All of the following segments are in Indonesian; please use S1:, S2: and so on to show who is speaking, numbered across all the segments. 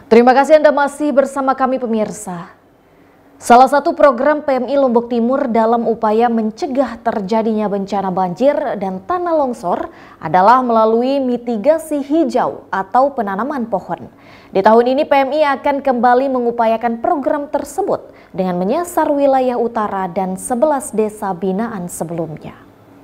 S1: Terima kasih Anda masih bersama kami pemirsa. Salah satu program PMI Lombok Timur dalam upaya mencegah terjadinya bencana banjir dan tanah longsor adalah melalui mitigasi hijau atau penanaman pohon. Di tahun ini PMI akan kembali mengupayakan program tersebut dengan menyasar wilayah utara dan 11 desa binaan sebelumnya.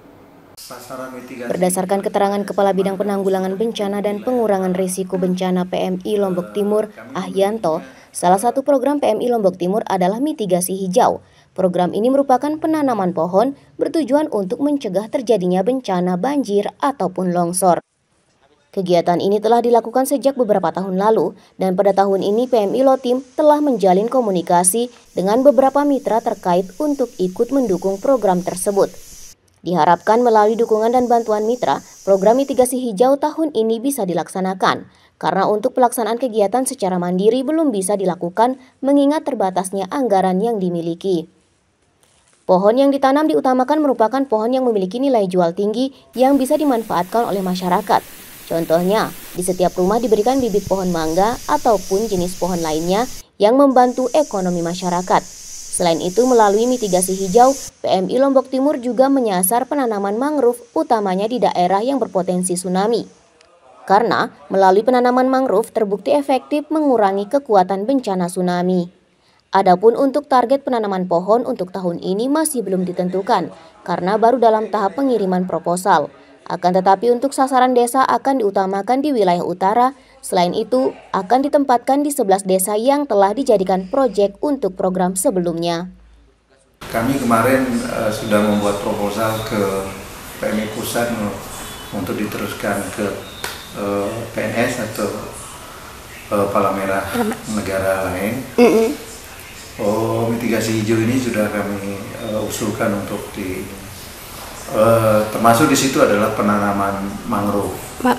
S2: Berdasarkan keterangan Kepala Bidang Penanggulangan Bencana dan Pengurangan Risiko Bencana PMI Lombok Timur, Ahyanto, salah satu program PMI Lombok Timur adalah mitigasi hijau. Program ini merupakan penanaman pohon bertujuan untuk mencegah terjadinya bencana banjir ataupun longsor. Kegiatan ini telah dilakukan sejak beberapa tahun lalu, dan pada tahun ini PMI Lotim telah menjalin komunikasi dengan beberapa mitra terkait untuk ikut mendukung program tersebut. Diharapkan melalui dukungan dan bantuan mitra, program mitigasi hijau tahun ini bisa dilaksanakan. Karena untuk pelaksanaan kegiatan secara mandiri belum bisa dilakukan mengingat terbatasnya anggaran yang dimiliki. Pohon yang ditanam diutamakan merupakan pohon yang memiliki nilai jual tinggi yang bisa dimanfaatkan oleh masyarakat. Contohnya, di setiap rumah diberikan bibit pohon mangga ataupun jenis pohon lainnya yang membantu ekonomi masyarakat. Selain itu, melalui mitigasi hijau, PMI Lombok Timur juga menyasar penanaman mangrove utamanya di daerah yang berpotensi tsunami. Karena melalui penanaman mangrove terbukti efektif mengurangi kekuatan bencana tsunami. Adapun untuk target penanaman pohon untuk tahun ini masih belum ditentukan karena baru dalam tahap pengiriman proposal. Akan tetapi untuk sasaran desa akan diutamakan di wilayah utara, selain itu akan ditempatkan di 11 desa yang telah dijadikan proyek untuk program sebelumnya.
S3: Kami kemarin sudah membuat proposal ke PMI Pusat untuk diteruskan ke PNS atau Palang Merah negara lain. Mitigasi hijau ini sudah kami usulkan untuk termasuk di situ adalah penanaman mangrove.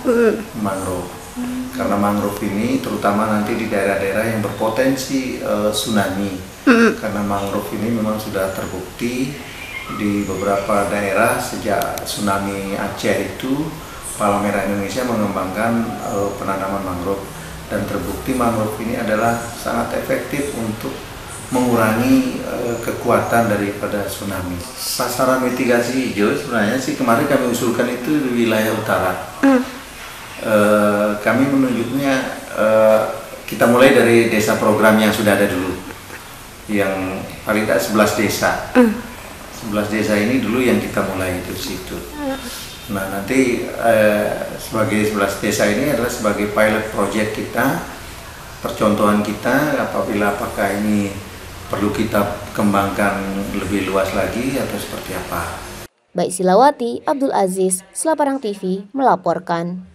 S3: Karena mangrove ini terutama nanti di daerah-daerah yang berpotensi tsunami. Karena mangrove ini memang sudah terbukti di beberapa daerah sejak tsunami Aceh itu, Palang Merah Indonesia mengembangkan penanaman mangrove, dan terbukti mangrove ini adalah sangat efektif untuk mengurangi kekuatan daripada tsunami. Sasaran mitigasi hijau sebenarnya sih kemarin kami usulkan itu di wilayah utara. Kami menunjuknya kita mulai dari desa program yang sudah ada dulu, yang paling tidak 11 desa. 11 desa ini dulu yang kita mulai itu situ. Nah nanti sebagai 11 desa ini adalah sebagai pilot project kita, percontohan kita apakah ini perlu kita kembangkan lebih luas lagi atau seperti apa.
S2: Baik Silawati, Abdul Aziz, Selaparang TV melaporkan.